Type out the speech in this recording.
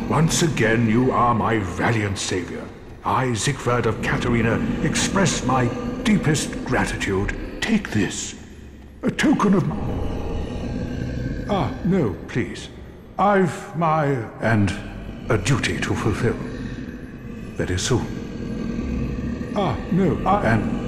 Once again, you are my valiant savior. I, Siegfried of Catarina, express my deepest gratitude. Take this. A token of... Ah, no, please. I've and a duty to fulfill. Very soon. Ah, no, and...